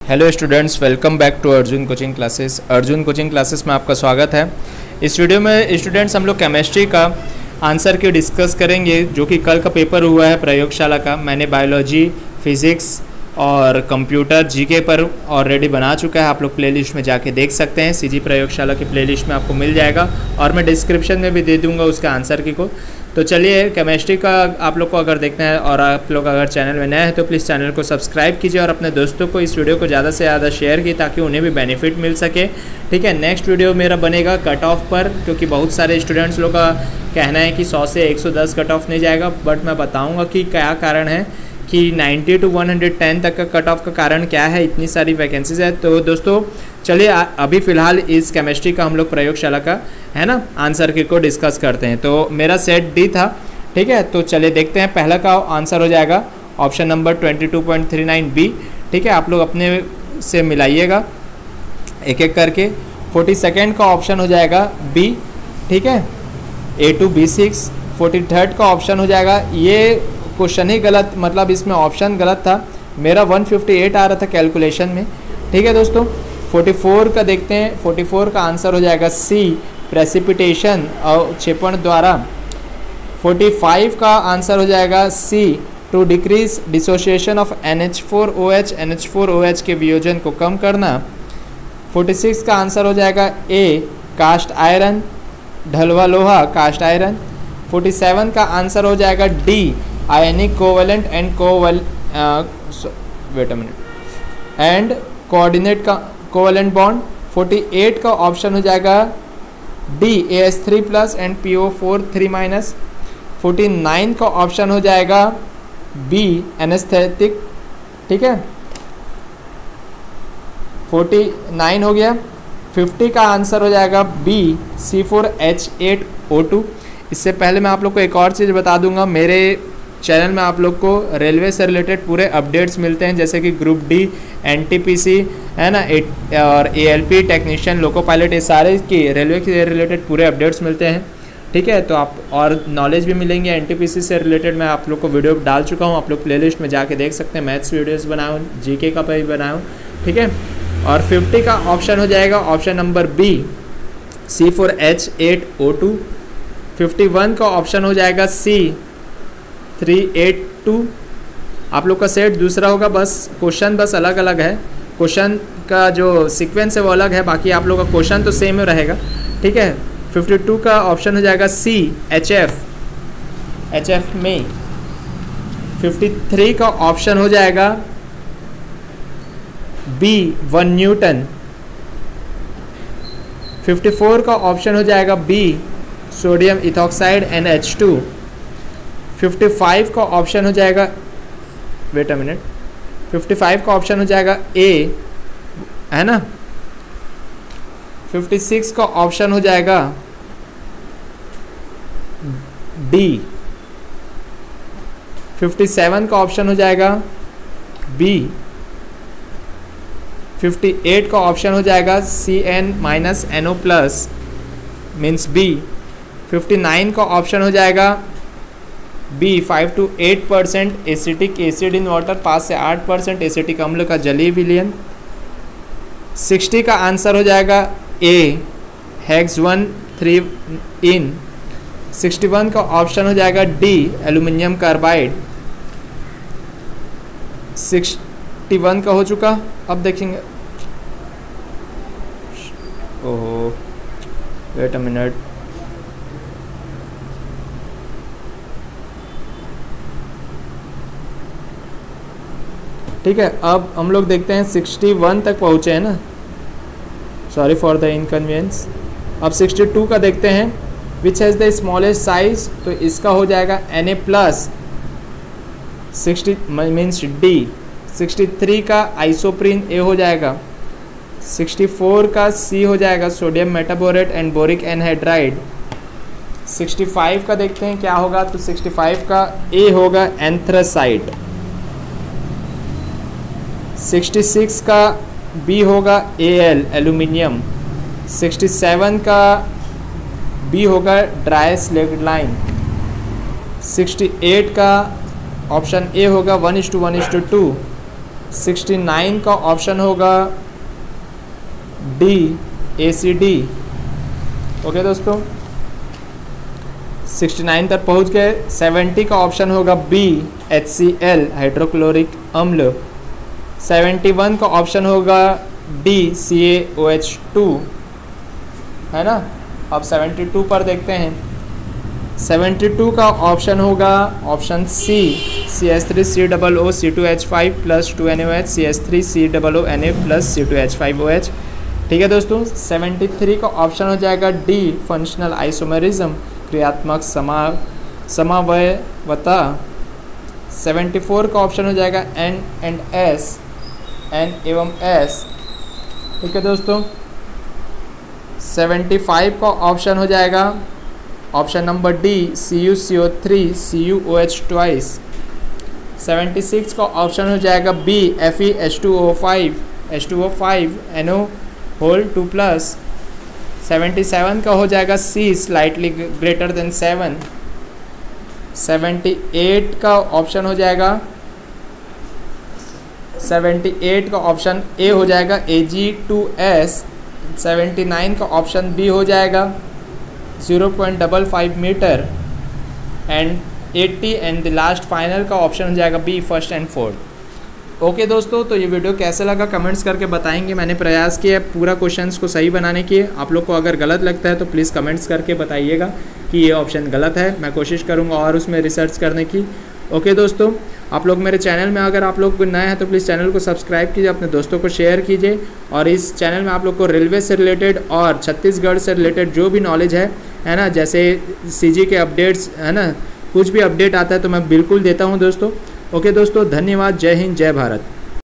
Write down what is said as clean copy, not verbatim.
Hello students, welcome back to Arjun coaching classes. Arjun coaching classes में आपका स्वागत है। इस वीडियो में स्टूडेंट्स हम लोग केमिस्ट्री का आंसर की डिस्कस करेंगे, जो कि कल का पेपर हुआ है प्रयोगशाला का। मैंने बायोलॉजी, फिज़िक्स और कंप्यूटर जीके पर ऑलरेडी बना चुका है। आप लोग प्लेलिस्ट में जाके देख सकते हैं, सीजी प्रयोगशाला की प्लेलिस्ट में आपको मिल जाएगा और मैं डिस्क्रिप्शन में भी दे दूँगा उसका आंसर की को। तो चलिए, केमिस्ट्री का आप लोग को अगर देखना है और आप लोग अगर चैनल में नए हैं तो प्लीज़ चैनल को सब्सक्राइब कीजिए और अपने दोस्तों को इस वीडियो को ज़्यादा से ज़्यादा शेयर कीजिए ताकि उन्हें भी बेनिफिट मिल सके। ठीक है, नेक्स्ट वीडियो मेरा बनेगा कट ऑफ पर, क्योंकि बहुत सारे स्टूडेंट्स लोग का कहना है कि 100 से 110 कट ऑफ नहीं जाएगा, बट मैं बताऊँगा कि क्या कारण है कि 90 to 110 तक का कट ऑफ का कारण क्या है, इतनी सारी वैकेंसीज है। तो दोस्तों चलिए, अभी फ़िलहाल इस केमिस्ट्री का हम लोग प्रयोगशाला का है ना आंसर की को डिस्कस करते हैं। तो मेरा सेट डी था, ठीक है। तो चलिए देखते हैं, पहला का आंसर हो जाएगा ऑप्शन नंबर 22.39 बी। ठीक है, आप लोग अपने से मिलाइएगा एक एक करके। 42nd का ऑप्शन हो जाएगा बी, ठीक है, A2B6। 43rd का ऑप्शन हो जाएगा, ये क्वेश्चन ही गलत, मतलब इसमें ऑप्शन गलत था। मेरा 158 आ रहा था कैलकुलेशन में, ठीक है दोस्तों। 44 का देखते हैं, 44 का आंसर हो जाएगा सी, प्रेसिपिटेशन और क्षेपण द्वारा। 45 का आंसर हो जाएगा C, to decrease dissociation of NH4OH, NH4OH के वियोजन को कम करना। 46 का आंसर हो जाएगा ए, कास्ट आयरन, ढलवा लोहा, कास्ट आयरन। 47 का आंसर हो जाएगा D, ionic covalent and and coordinate का कोवेलेंट बॉन्ड। 48 का ऑप्शन हो जाएगा डी, AS3+ एंड PO4 3-। 49 का ऑप्शन हो जाएगा बी, एनेस्थेटिक, ठीक है, 49 हो गया। 50 का आंसर हो जाएगा बी, C4H8O2। इससे पहले मैं आप लोग को एक और चीज़ बता दूंगा, मेरे चैनल में आप लोग को रेलवे से रिलेटेड पूरे अपडेट्स मिलते हैं, जैसे कि ग्रुप डी, NTPC है ना, और ALP टेक्नीशियन, लोको पायलट, ये सारे की रेलवे के रिलेटेड पूरे अपडेट्स मिलते हैं। ठीक है, तो आप और नॉलेज भी मिलेंगे। NTPC से रिलेटेड मैं आप लोग को वीडियो डाल चुका हूँ, आप लोग प्लेलिस्ट में जाके देख सकते हैं। मैथ्स वीडियोज़ बनाऊँ, GK का भी बनाऊँ, ठीक है। और 50 का ऑप्शन हो जाएगा ऑप्शन नंबर बी, C4H8O2। 51 का ऑप्शन हो जाएगा सी, 382। आप लोग का सेट दूसरा होगा, बस क्वेश्चन बस अलग अलग है, क्वेश्चन का जो सीक्वेंस है वो अलग है, बाकी आप लोग का क्वेश्चन तो सेम ही रहेगा, ठीक है। 52 का ऑप्शन हो जाएगा सी, HF में। 53 का ऑप्शन हो जाएगा बी, 1 न्यूटन। 54 का ऑप्शन हो जाएगा बी, सोडियम इथॉक्साइड NH2। 55 का ऑप्शन हो जाएगा, वेट अ मिनट, 55 का ऑप्शन हो जाएगा ए, है ना। 56 का ऑप्शन हो जाएगा डी। 57 का ऑप्शन हो जाएगा बी। 58 का ऑप्शन हो जाएगा CN-NO+ मीन्स बी। 59 का ऑप्शन हो जाएगा B, 5 to 8% acetic acid in water, 5 से 8% एसिटिक अम्ल का जलीय विलयन। 60 का आंसर हो जाएगा ए, हेक्स-1 3-इन। 61 का ऑप्शन हो जाएगा डी, एल्यूमिनियम कार्बाइड। 61 का हो चुका, अब देखेंगे, ओहो वेट अ मिनट, ठीक है। अब हम लोग देखते हैं 61 तक पहुँचे हैं ना, सॉरी फॉर द इनकन्वीनियंस। अब 62 का देखते हैं, which has the smallest size, तो इसका हो जाएगा Na+, 60 मीन्स डी। 63 का आइसोप्रीन ए हो जाएगा। 64 का सी हो जाएगा, sodium metaborate and boric anhydride. 65 का देखते हैं क्या होगा, तो 65 का ए होगा, एंथ्रासाइट। 66 का बी होगा Al, एल्यूमिनियम। 67 का बी होगा, ड्राई स्लेगलाइन। 68 का ऑप्शन ए होगा 1:1:2। 69 का ऑप्शन होगा डी ACD। ओके दोस्तों, 69 तक पहुंच गए। 70 का ऑप्शन होगा बी HCl हाइड्रोक्लोरिक अम्ल। 71 का ऑप्शन होगा डी CaOH2, है ना। अब 72 पर देखते हैं। 72 का ऑप्शन होगा option C CH3COOC2H5 plus 2NaOH CH3COONA plus C2H5OH। ठीक है दोस्तों। 73 का ऑप्शन हो जाएगा डी फंक्शनल आइसोमेरिज्म, क्रियात्मक समावयवता। 74 का ऑप्शन हो जाएगा N एंड S, N एवं S। ठीक है दोस्तों। 75 का ऑप्शन हो जाएगा option number D CuCO3 CuOH twice. 76 का ऑप्शन हो जाएगा B FeH2O5 H2O5 NO whole 2 plus. 77 का हो जाएगा सी स्लाइटली ग्रेटर देन 7। 78 का ऑप्शन हो जाएगा 78 का ऑप्शन ए हो जाएगा Ag2S। 79 का ऑप्शन बी हो जाएगा 0.55 metre and 80 and the last final का ऑप्शन हो जाएगा B first and fourth. Okay दोस्तों, तो ये वीडियो कैसे लगा कमेंट्स करके बताएंगे। मैंने प्रयास किया पूरा क्वेश्चंस को सही बनाने की। आप लोग को अगर गलत लगता है तो प्लीज़ कमेंट्स करके बताइएगा कि ये ऑप्शन गलत है। मैं कोशिश करूँगा और उसमें रिसर्च करने की। ओके दोस्तों, आप लोग मेरे चैनल में अगर आप लोग नए हैं तो प्लीज़ चैनल को सब्सक्राइब कीजिए, अपने दोस्तों को शेयर कीजिए। और इस चैनल में आप लोग को रेलवे से रिलेटेड और छत्तीसगढ़ से रिलेटेड जो भी नॉलेज है ना, जैसे CG के अपडेट्स, है ना, कुछ भी अपडेट आता है तो मैं बिल्कुल देता हूँ दोस्तों। ओके दोस्तों, धन्यवाद। जय हिंद, जय भारत।